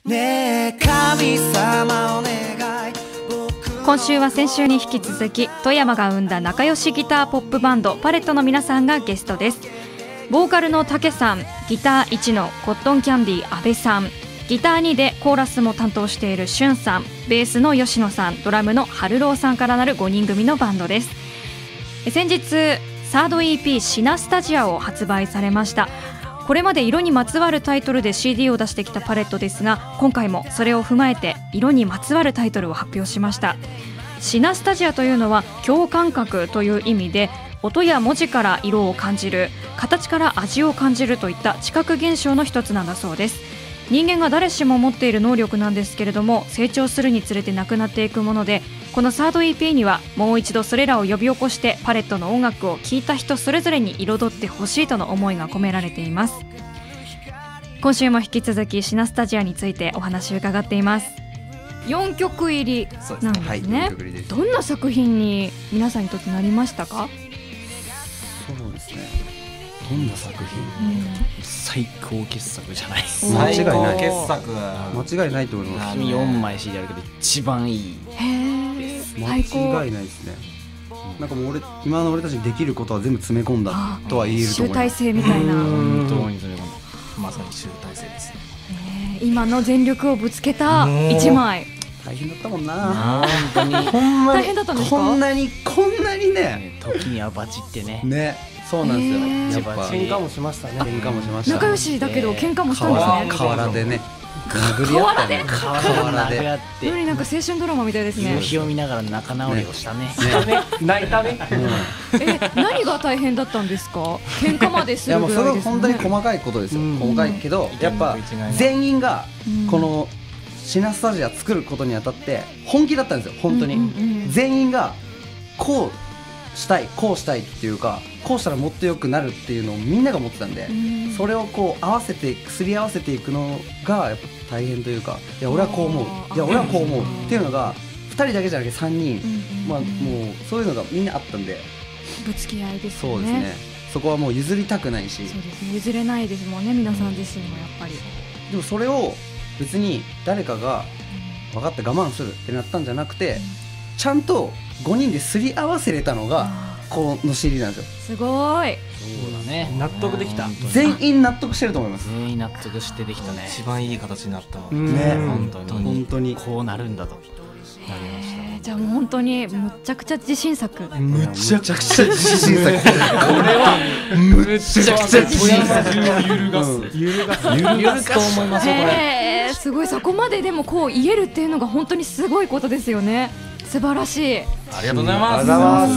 ねえ神様お願い。 今週は先週に引き続き富山が生んだ仲良しギターポップバンドパレットの皆さんがゲストです。ボーカルのたけさん、ギター1のコットンキャンディー阿部さん、ギター2でコーラスも担当しているしゅんさん、ベースの吉野さん、ドラムの春郎さんからなる5人組のバンドです。先日サード EP シナスタジアを発売されました。これまで色にまつわるタイトルで CD を出してきたパレットですが、今回もそれを踏まえて色にまつわるタイトルを発表しました。シナスタジアというのは共感覚という意味で、音や文字から色を感じる、形から味を感じるといった知覚現象の一つなんだそうです。人間が誰しも持っている能力なんですけれども、成長するにつれてなくなっていくもので、このサード EP にはもう一度それらを呼び起こしてパレットの音楽を聴いた人それぞれに彩ってほしいとの思いが込められています。今週も引き続きシナスタジアについてお話を伺っています。4曲入りなんですね。どんな作品に皆さんにとってなりましたか？ そうですね、どんな作品、最高傑作じゃないです間違いない、 傑作間違いないと思います。 4枚 CD あるけど一番いい。 間違いないですね。なんかもう今の俺たちにできることは全部詰め込んだとは言えると思います。 集大成みたいな。 本当に詰め込んだ、まさに集大成ですね。 今の全力をぶつけた1枚。 大変だったもんな。 本当に大変だったんですか？ こんなにね、 時にはバチってね。 ね、そうなんですよ。やっぱ喧嘩もしましたね。 喧嘩もしました。 仲良しだけど喧嘩もしたんですね。 河原でね、殴り合ったね。 河原でやって、 よりなんか青春ドラマみたいですね。 夕日を見ながら仲直りをしたね。 泣いたね。 何が大変だったんですか？喧嘩までするぐらいですね。 いやもうそれは本当に細かいことですよ。細かいけどやっぱ全員がこのシナスタジア作ることにあたって本気だったんですよ。本当に全員がこうしたいこうしたいっていうか、こうしたらもっと良くなるっていうのをみんなが思ってたんで、それをこう合わせてすり合わせていくのがやっぱ大変というか、いや俺はこう思う、いや俺はこう思うっていうのが2人だけじゃなくて3人、まあもうそういうのがみんなあったんで、 ぶつけ合いですよね。 そうですね、そこはもう譲りたくないし、 そうですね、譲れないですもんね、皆さん自身もやっぱり。 でもそれを別に誰かが分かって我慢するってなったんじゃなくて、ちゃんと5人ですり合わせれたのがこの CD なんですよ。 すごい。 そうだね、 納得できた。 全員納得してると思います。 全員納得してできたね。 一番いい形になったね、 本当にここうなるんだとなりました。 じゃあもう本当にむちゃくちゃ自信作。 むちゃくちゃ自信作。これはむちゃくちゃ自信作。 揺るがすと思いますよこれ。 すごい、そこまででもこう言えるっていうのが本当にすごいことですよね。素晴らしい。 ありがとうございます。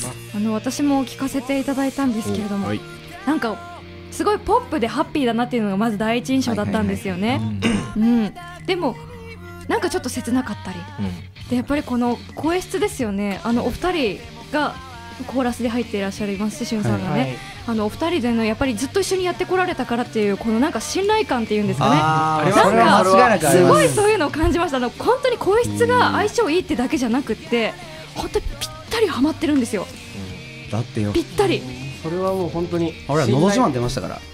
私も聞かせていただいたんですけれども、なんかすごいポップでハッピーだなっていうのがまず第一印象だったんですよね。でもなんかちょっと切なかったり、でやっぱりこの声質ですよね。お二人がコーラスで入っていらっしゃいますし、しゅんさんがね、お二人でのやっぱりずっと一緒にやってこられたからっていうこのなんか信頼感っていうんですかね。なんかすごいそういうのを感じました。本当に声質が相性いいってだけじゃなくって、本当にぴったりハマってるんですよ。 だってよ、 ぴったり。 それはもう本当に俺らのど自慢出ましたから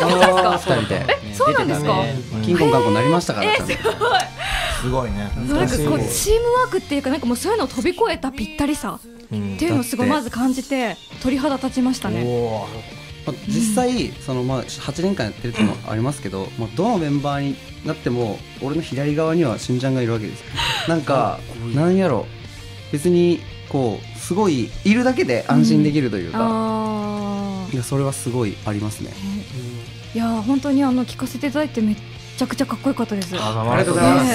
2人で。 そうなんですか？ キンコンカンコンなりましたから。 すごいね。 なんかこうチームワークっていうか、なんかもうそういうのを飛び越えたぴったりさっていうのをすごいまず感じて鳥肌立ちましたね。 実際その8年間やってるってのもありますけど、どのメンバーになっても俺の左側にはしんちゃんがいるわけです。なんかなんやろ、別にこうすごいいるだけで安心できるというか、いやそれはすごいありますね。 いや本当に聞かせていただいてめっちゃくちゃかっこよかったです。 ありがとうございます。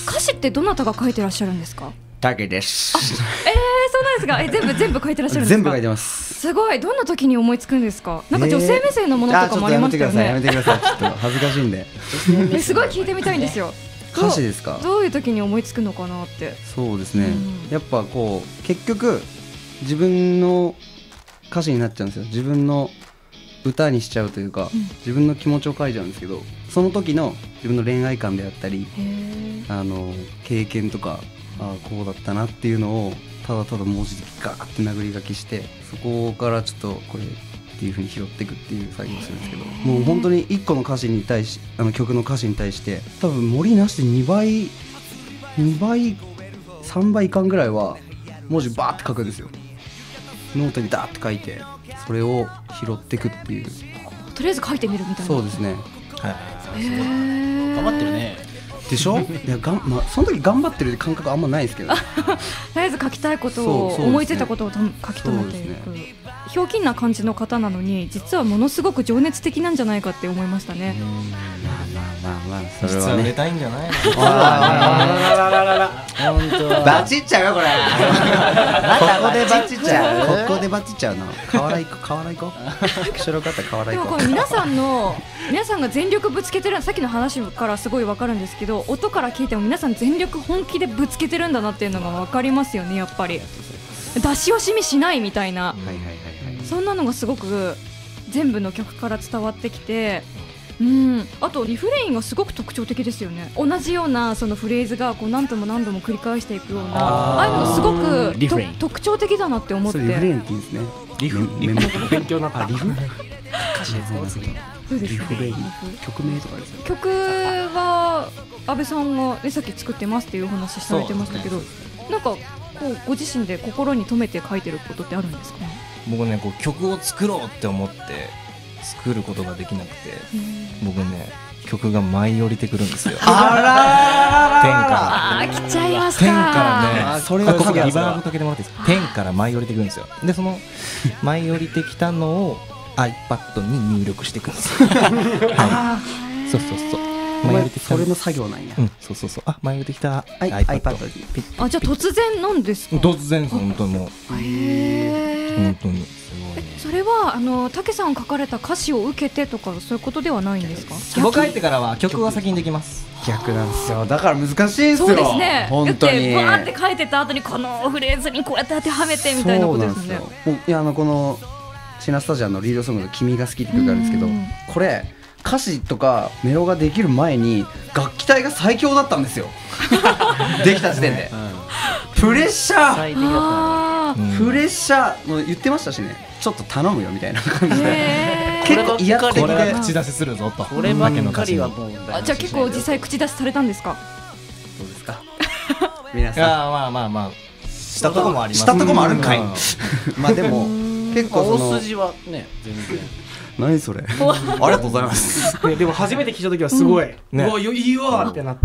歌詞ってどなたが書いてらっしゃるんですか？ だけです。 そうなんですか？全部書いてらっしゃるんですか？ 全部書いてます。 すごい。どんな時に思いつくんですか？なんか女性目線のものとかもありましたよね。 やめてください。ちょっと恥ずかしいんで。 すごい聞いてみたいんですよ。 歌詞ですか？ どういう時に思いつくのかなって。 そうですね、やっぱこう結局自分の歌詞になっちゃうんですよ。自分の歌にしちゃうというか、自分の気持ちを書いちゃうんですけど、その時の自分の恋愛観であったり経験とか、こうだったなっていうのをただただ文字でガーって殴り書きして、そこからちょっとこれっていう風に拾っていくっていう作業をするんですけど、もう本当に1個の歌詞に対し曲の歌詞に対して多分森なしで2倍3倍いかんぐらいは文字バーって書くんですよ。ノートにダーって書いてそれを拾っていくっていう。 とりあえず書いてみるみたいな。 そうですね。 頑張ってるね。 でしょ。いやその時頑張ってる感覚あんまないですけど、ね、 とりあえず書きたいことを、思いついたことを書き留めていく、ひょうきんな感じの方なのに実はものすごく情熱的なんじゃないかって思いましたね。 まあそれ実ははね売れたいんじゃないの。 本当バチっちゃうよこれ。ここでバチっちゃう。ここでバチっちゃうの。河原行こう。後ろ方河原行こう。 でもこれ皆さんが全力ぶつけてる、さっきの話からすごいわかるんですけど、音から聞いても皆さん全力本気でぶつけてるんだなっていうのがわかりますよね。やっぱり出し惜しみしないみたいな、そんなのがすごく全部の曲から伝わってきて、あとリフレインがすごく特徴的ですよね。同じようなそのフレーズがこう何度も繰り返していくような、ああいうのがすごく特徴的だなって思って。 リフレインって言うんですね。 リフ勉強になった。リフリフレイン曲名とかですね。 曲は安倍さんが、ね、さっき作ってますっていうお話されてましたけど、なんかこうご自身で心に留めて書いてることってあるんですかね。 僕ねこう曲を作ろうって思って作ることができなくて、僕ね曲が舞い降りてくるんですよ。天から来ちゃいました。 天からね、 それはここリバーブかけてもらっていいですか。天から舞い降りてくるんですよ。でその舞い降りてきたのを iPad に入力していくんですよ。そう舞い降りてきた。 それの作業なんや。 そうあ舞い降りてきた iPad に。 じゃあ突然なんですか。 突然本当にもう本当に。 それはたけさん書かれた歌詞を受けてとかそういうことではないんですか。 僕入ってからは曲が先にできます。 逆なんですよ。だから難しいんですよ。 そうですね。 本当に。 バーって書いてた後にこのフレーズにこうやって当てはめてみたいなことですね。 いやこのシナスタジアのリードソングの君が好きって曲があるんですけど、これ歌詞とかメロができる前に楽器隊が最強だったんですよ。できた時点で。プレッシャー。プレッシャーもう言ってましたしね。ちょっと頼むよみたいな感じで。結構嫌っこれは口出しするぞと。 こればっかりはもう。 じゃあ結構実際口出しされたんですか。 どうですか。皆さん。 まあしたとこもあります。 したとこもあるんかい。まあでも結構大筋はね全然。 何それ。ありがとうございます。 でも初めて聞いた時はすごい、うわいいわってなって。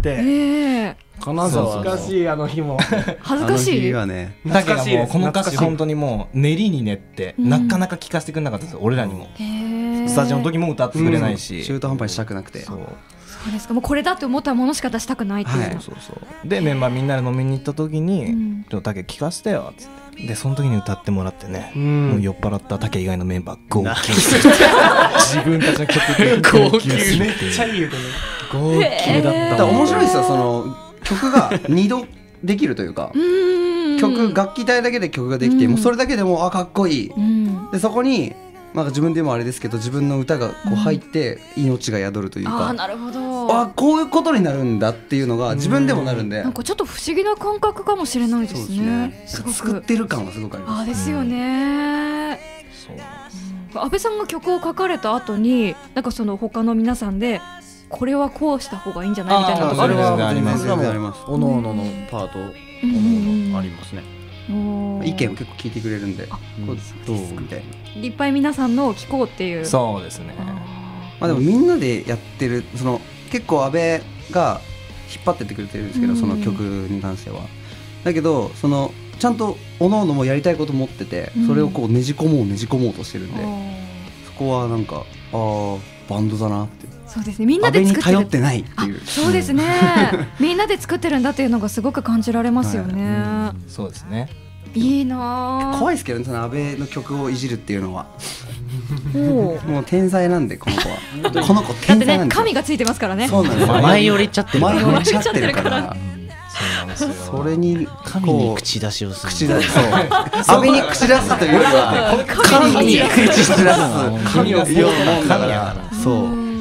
金沢懐かしいあの日も。 恥ずかしい。 だけどもうこの歌詞本当にもう練りに練ってなかなか聞かせてくれなかったですよ。俺らにも。スタジオの時も歌ってくれないし。 中途半端にしたくなくて。 そうですか。もうこれだって思ったものしか出したくないっていう。 そうでメンバーみんなで飲みに行った時に「ちょっとタケ聞かせてよ」っつって。でその時に歌ってもらってね、もう酔っ払ったタケ以外のメンバー号泣。自分たちの曲で号泣する。 めっちゃいい歌ね。 号泣だった。 面白いですよ。その曲が2度できるというか、楽器隊だけで曲ができて、もうそれだけでもかっこいい。でそこになんか自分でもあれですけど自分の歌がこう入って命が宿るというか、 なるほど。 こういうことになるんだっていうのが自分でもなるんで、 なんかちょっと不思議な感覚かもしれないですね。 作ってる感はすごくあります。 ですよね。安倍さんが曲を書かれた後になんかその他の皆さんでこれはこうした方がいいんじゃないみたいなのがあるんですか。 あります。 おのおののパートありますね。 意見を結構聞いてくれるんで、どうみたいな。 いっぱい皆さんのを聞こうっていう。 そうですね。 でもみんなでやってる、その結構安倍が引っ張ってってくれてるんですけど、その曲に関しては。だけどそのちゃんとおのおのもやりたいこと持ってて、それをこうねじ込もうとしてるんで、そこはなんかバンドだなって。 そうですね。みんなで作ってる。 頼ってないっていう。 そうですね。みんなで作ってるんだっていうのがすごく感じられますよね。 そうですね。 いいな。 怖いですけどね、その安倍の曲をいじるっていうのは。もう天才なんでこの子は。この子天才なんで。 神がついてますからね。 そうなんです。 前寄りちゃってる。 前寄りちゃってるから。それに神に口出しをする。 口出し。そう。安倍に口出すというよりは神に口出す。神を背負うもんだから。そう。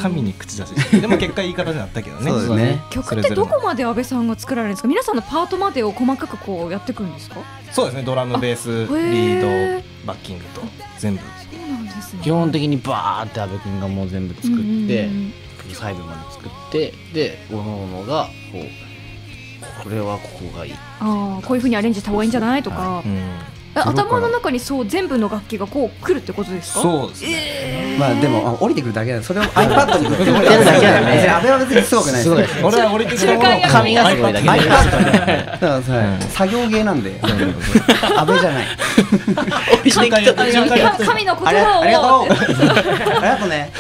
神に口出ししてでも結果いい形になったけどね。 そうですね。 曲ってどこまで安倍さんが作られるんですか？皆さんのパートまでを細かくこうやっていくんですか？ そうですね。ドラムベースリードバッキングと全部。 そうなんですね。 基本的にバーって阿部君がもう全部作って細部まで作ってで各々がこうこれはここがいいこういう風にアレンジした方がいいんじゃないとか、頭の中にそう全部の楽器がこう来るってことですか？ そうですね。 まあでも降りてくるだけなんで、それを iPad に振ってもらってるだけなんで、阿部は別にすごくないです。 俺は降りてくるもの紙がすごいだけで iPad 作業芸なんで阿部じゃない。 神の言葉をありがとうありがとうね。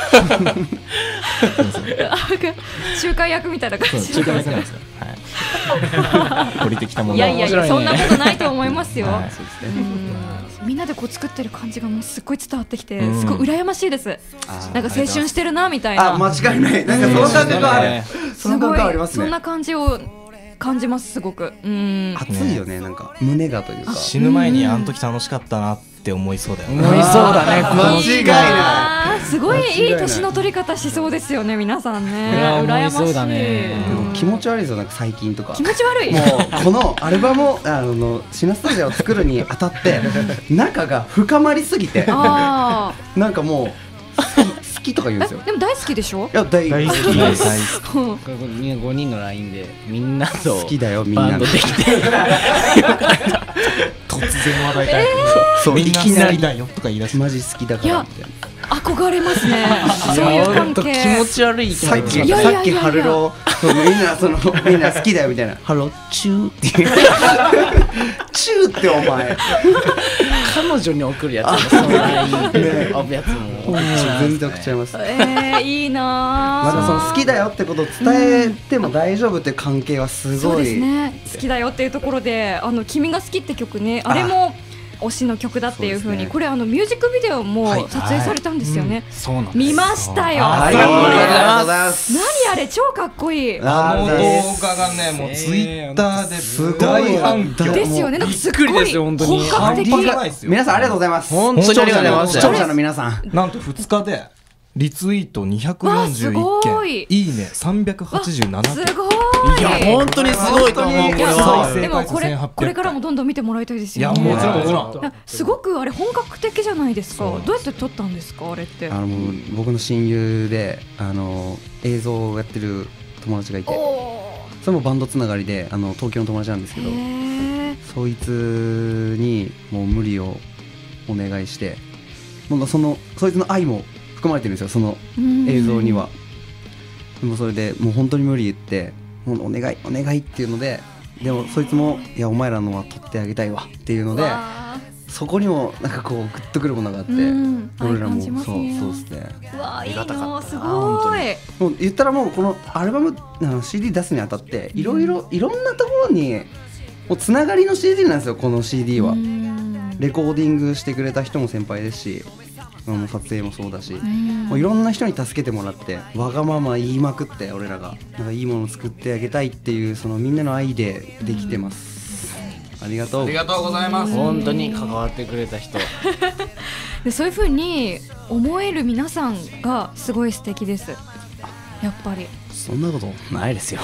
仲介役みたいな感じ。 仲介役なんですか。降りてきたもの。 いやいやいや、そんなことないと思いますよ。みんなでこう作ってる感じがもうすっごい伝わってきて、すごい羨ましいです。なんか青春してるなみたいな。 間違いない。なんかその感覚はある。その感覚ありますね。 そんな感じを感じます。すごく熱いよね。なんか胸がというか、 死ぬ前にあの時楽しかったなって思いそうだよね。 思いそうだね。 間違いない。 すごいいい年の取り方しそうですよね、皆さんね。羨ましい。 だね。 気持ち悪いですよ、なんか最近とか。 気持ち悪い。 もうこのアルバムシナスタジアを作るにあたって仲が深まりすぎて、なんかもう好きとか言うんですよ。 でも大好きでしょ？ いや大好きみんな5人の LINE でみんなと好きだよみんなバンドできて突然話題変えて、みんな好きだよとか言い出して、 マジ好きだからみたいな。 憧れますね。そういう関係。 気持ち悪い。 さっきハルロみんな好きだよみたいな。ハロチューっていう。チューってお前。 彼女に送るやつもそんなにやつも全然送っちゃいます。 いいな。 まだその好きだよってことを伝えても大丈夫っていう関係はすごい。 そうですね。好きだよっていうところで、君が好きって曲ね、あれも推しの曲だっていう風に、これミュージックビデオも撮影されたんですよね。見ましたよ。 ありがとうございます。 何あれ超かっこいい。 あの動画がね、もうツイッターです大反響ですよね。なんかすっごい本格的。 皆さんありがとうございます。 本当にありがとうございます。 視聴者の皆さん、 なんと2日でリツイート241件、いいね387件。 すごい。 いや本当にすごいと思う。これはでもこれからもどんどん見てもらいたいですよね。 いやもちろんもちろん。 すごくあれ本格的じゃないですか。どうやって撮ったんですかあれって。 僕の親友で映像をやってる友達がいて、それもバンドつながりで東京の友達なんですけど、そいつにもう無理をお願いして、もうそいつの愛も含まれてるんですよ、その映像には。でもそれでもう本当に無理言って、もうお願いお願いっていうので、でもそいつもいやお前らのは撮ってあげたいわっていうので、そこにもなんかこうグッとくるものがあって、俺らもそうですね。 ありがたかった。すごい。 もう言ったらもうこのアルバムCD 出すにあたっていろんなところにもうつながりの CD なんですよ、この CD は。レコーディングしてくれた人も先輩ですし、撮影もそうだし、もういろんな人に助けてもらって、わがまま言いまくって、俺らがなんかいいものを作ってあげたいっていうそのみんなの愛でできてます。ありがとう。 ありがとうございます。 本当に関わってくれた人。 でそういう風に思える皆さんがすごい素敵です。やっぱり。 そんなことないですよ。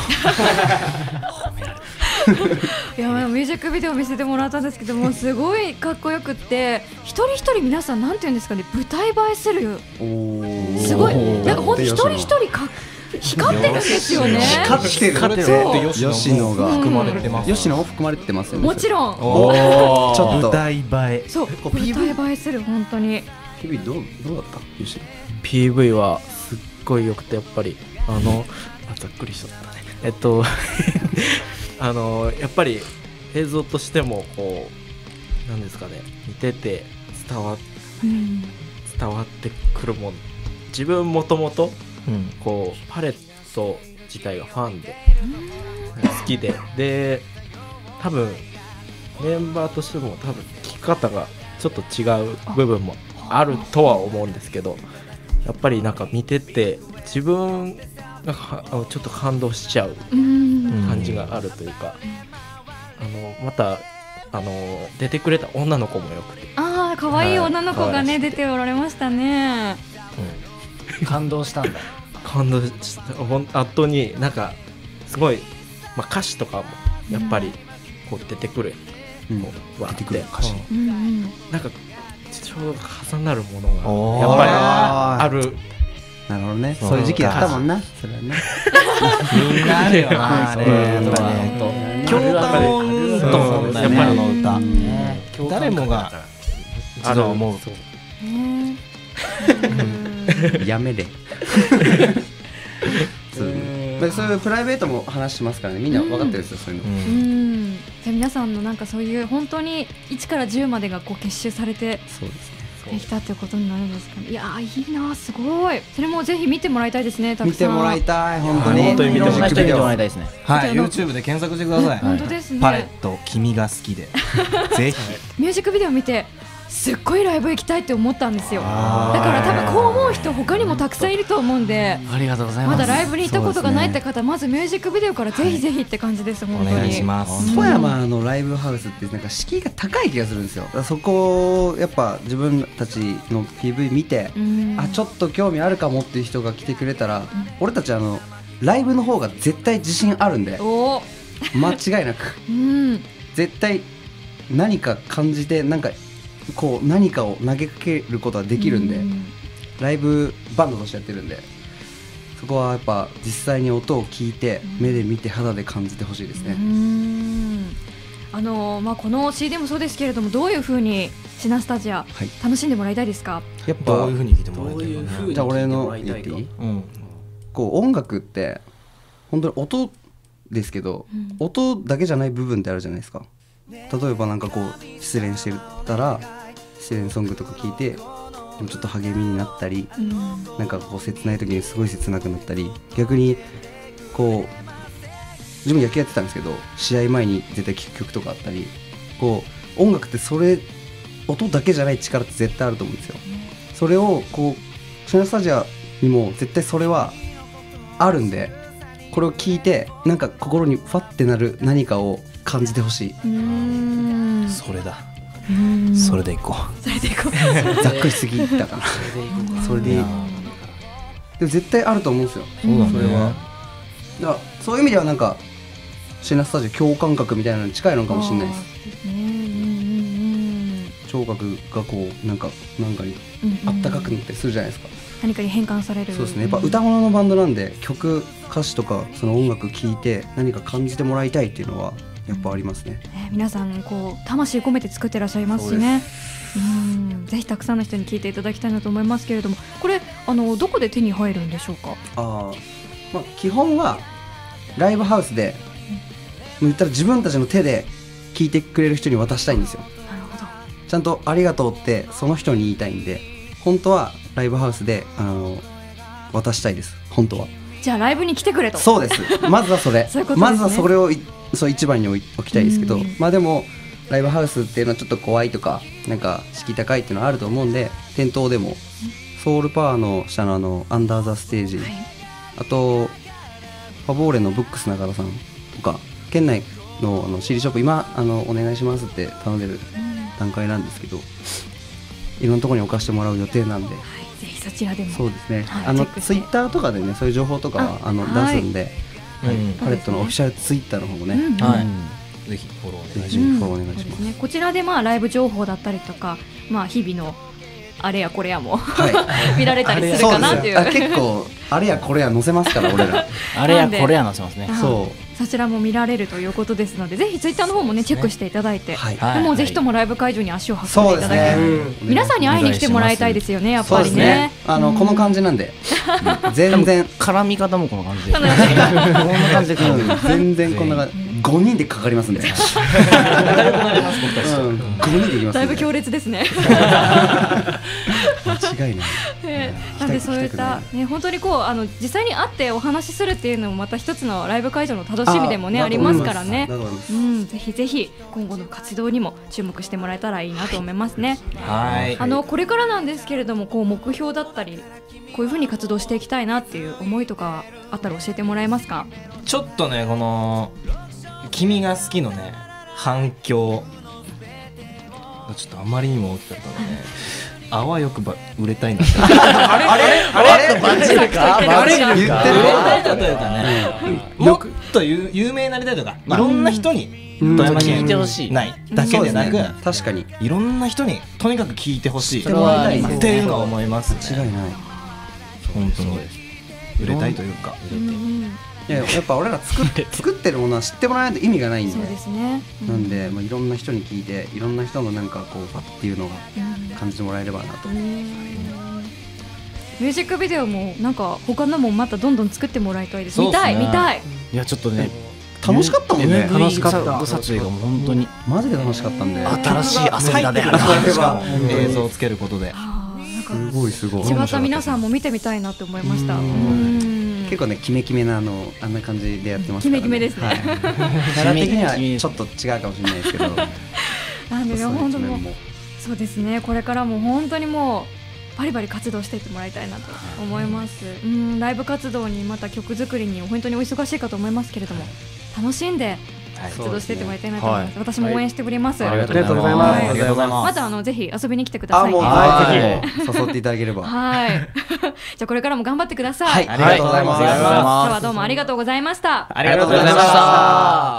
いやミュージックビデオ見せてもらったんですけども、すごいかっこよくって、一人一人皆さんなんていうんですかね、舞台映えする。すごいなんか本当一人一人光ってるんですよね。 光ってる。 吉野が含まれてます。 吉野も含まれてますよね。 もちろん。 ちょっと舞台映え。 そう、舞台映えする本当に。 PV どうだった？吉野。 PV はすっごい良くて、やっぱりざっくりしちゃったね。やっぱり映像としてもこうなんですかね、見てて伝わってくるもん。自分もともとこうパレット自体がファンで好きで多分メンバーとしても多分聴き方がちょっと違う部分もあるとは思うんですけど、やっぱりなんか見てて自分がちょっと感動しちゃう感じがあるというか、また出てくれた女の子もよくて、 可愛い女の子がね出ておられましたね。 感動したんだ。 本当になんかすごい、まあ、歌詞とかもやっぱりこう出てくる、わーって出てくる歌詞、なんかちょうど重なるものがやっぱりある。 なるほどね。そういう時期だったもんな。それはね。 みんなあるよな。共感音と思うんだよね、あの歌。誰もが一度思う。 やめれ。そういうプライベートも話しますからね。みんな分かってるんですよ、そういうの。 じゃあ皆さんのなんかそういう本当に1から10までがこう結集されてできたってことになるんですかね。いやいいな、すごい。それもぜひ見てもらいたいですね。たくさん見てもらいたい、本当に。 いろんな人に見てもらいたいですね。 はい、YouTube で検索してください。 本当ですね。 パレット君が好きでぜひミュージックビデオ見てすっごいライブ行きたいって思ったんですよ。だから多分こう思う人他にもたくさんいると思うんで、 ありがとうございます。 まだライブに行ったことがないって方、まずミュージックビデオからぜひぜひって感じです。本当にお願いします。 富山のライブハウスってなんか敷居が高い気がするんですよ。そこをやっぱ自分たちの PV 見て、あ、ちょっと興味あるかもっていう人が来てくれたら、俺たちライブの方が絶対自信あるんで、間違いなく絶対何か感じて、なんかこう何かを投げかけることはできるんで、ライブバンドとしてやってるんで、そこはやっぱ実際に音を聞いて、目で見て肌で感じてほしいですね。 この CD もそうですけれども、どういう風にシナスタジア楽しんでもらいたいですか？ やっぱどういう風に聞いてもらいたいかな。 じゃあ俺の言っていい？こう音楽って本当に音ですけど、音だけじゃない部分ってあるじゃないですか。例えばなんかこう失恋してたら失恋ソングとか聴いてちょっと励みになったり、なんかこう切ない時にすごい切なくなったり、逆にこう自分野球やってたんですけど、試合前に絶対聴く曲とかあったり、こう音楽ってそれ音だけじゃない力って絶対あると思うんですよ。それをこうシナスタジアにも絶対それはあるんで、これを聞いてなんか心にファッてなる何かを感じてほしい。 それだ。それでいこう。 それでいこう。 ざっくりしすぎたかな。それでいい。でも絶対あると思うんですよ。 そうだね。 それは。だからそういう意味ではなんかシナスタジオ共感覚みたいなのに近いのかもしれないです。聴覚がこうなんかにあったかくなったりするじゃないですか。 何かに変換される。 そうですね。やっぱ歌物のバンドなんで、曲歌詞とかその音楽聴いて何か感じてもらいたいっていうのはやっぱありますね。 皆さんこう魂込めて作ってらっしゃいますしね。ぜひたくさんの人に聴いていただきたいなと思いますけれども、これどこで手に入るんでしょうか？ 基本はライブハウスで、言ったら自分たちの手で聴いてくれる人に渡したいんですよ。 なるほど。 ちゃんとありがとうってその人に言いたいんで、本当はライブハウスで渡したいです。本当は。 じゃあライブに来てくれと。 そうです。まずはそれ。 そういうことですね。 まずはそれを一番に置きたいですけど、でもライブハウスっていうのはちょっと怖いとか、なんか敷居高いっていうのはあると思うんで、店頭でもソウルパワーの下のアンダーザステージ、あとファボーレのブックス中田さんとか、県内のCD ショップ今お願いしますって頼んでる段階なんですけど、いろんなところに置かしてもらう予定なんで、 ぜひそちらでも。 そうですね。ツイッターとかでね、そういう情報とかは出すんで、パレットのオフィシャルツイッターの方もね、 ぜひフォローお願いします。 こちらでライブ情報だったりとか、日々のあれやこれやも見られたりするかなっていう。 結構あれやこれや載せますから、俺ら。 あれやこれや載せますね。 そちらも見られるということですので、ぜひツイッターの方もねチェックしていただいて、もうぜひともライブ会場に足を運んでいただける。皆さんに会いに来てもらいたいですよね、やっぱりね。 この感じなんで、全然絡み方もこの感じで。こんな感じで全然こんな感じ。5人でかかりますんで。5人でいきます。 だいぶ強烈ですね。 間違いない。 なんでそういった本当にこう実際に会ってお話しするっていうのもまた一つのライブ会場の楽しみでもねありますからね。ぜひぜひ今後の活動にも注目してもらえたらいいなと思いますね。これからなんですけれども、こう目標だったりこういう風に活動していきたいなっていう思いとかあったら教えてもらえますか？ ちょっとね、この君が好きのね反響がちょっとあまりにも大きかったので、 あわよくば売れたいんだ。 あれバチルかバチルか売れたいというかね、もっと有名になりたいとか、いろんな人に富山県聞いてほしいないだけでなく、 確かにいろんな人にとにかく聞いてほしいっそれはありますていうのは思いますね。 間違いない。 本当に売れたいというか、 いややっぱ俺ら作ってるものは知ってもらわないと意味がないんで、 そうですね。 なんでいろんな人に聞いて、いろんな人のなんかこうファっていうのが感じてもらえればなと。 ミュージックビデオもなんか他のもまたどんどん作ってもらいたいです。見そうっすねたい見たい。 いやちょっとね楽しかったもんね。 MV 楽しかった撮影がもう本当にマジで楽しかったんで、 新しい遊びだね。 映像をつけることですごいすごい。 違った皆さんも見てみたいなって思いました。 結構ねキメキメなあんな感じでやってますからね。 キメキメですね。 はい、キャラ的にはちょっと違うかもしれないですけど、 なんで本当もそうですね。これからも本当にもうバリバリ活動していってもらいたいなと思います。ライブ活動にまた曲作りに本当にお忙しいかと思いますけれども、楽しんで活動していってもらいたいなと思います。私も応援しております。 ありがとうございます。 ありがとうございます。 またぜひ遊びに来てください。 はい、誘っていただければ。 はい。じゃあこれからも頑張ってください。 はい、ありがとうございます。 今日はどうもありがとうございました。 ありがとうございました。